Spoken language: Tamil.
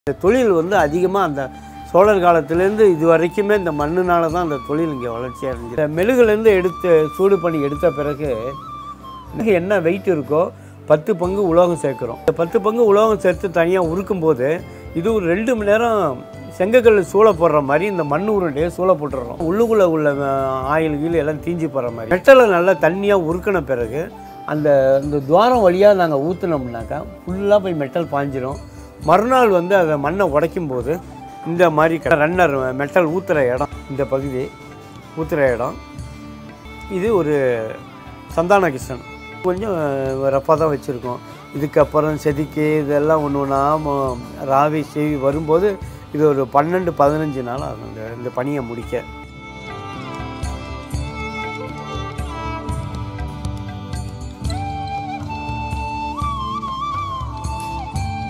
இந்த தொழில் வந்து அதிகமாக அந்த சோழர் காலத்திலேருந்து இது வரைக்குமே இந்த மண்ணுனால தான் அந்த தொழில் இங்கே வளர்ச்சி அடைஞ்சு. இந்த மெழுகுலேருந்து எடுத்து சூடு பண்ணி எடுத்த பிறகு என்ன வெயிட் இருக்கோ 10 பங்கு உலோகம் சேர்க்குறோம். இந்த 10 பங்கு உலோகம் சேர்த்து தனியாக உருக்கும்போது இது ஒரு 2 மணி நேரம் செங்கக்கல் சூளை போடுற மாதிரி இந்த மண் உருண்டையை சூளை போட்டுடுறோம். உள்ளுக்குள்ளே உள்ள ஆயில் கீழ் எல்லாம் தீஞ்சு போடுற மாதிரி மெட்டலை நல்லா தண்ணியாக உருக்கின பிறகு அந்த துவாரம் வழியாக நாங்கள் ஊற்றுனோம்னாக்கா ஃபுல்லாக போய் மெட்டல் பாஞ்சிடும். மறுநாள் வந்து அதை மண்ணை உடைக்கும் போது இந்த மாதிரி ரன்னர் மெட்டல் ஊற்றுற இடம், இந்த பகுதி ஊற்றுற இடம், இது ஒரு சந்தான கிருஷ்ணன் கொஞ்சம் ரஃபாக தான் வச்சுருக்கோம். இதுக்கப்புறம் செதுக்கி இதெல்லாம் ஒன்று ஒன்றா ராவி செய்வி வரும்போது இது ஒரு 12-15 நாள் ஆகும் இந்த பணியை முடிக்க.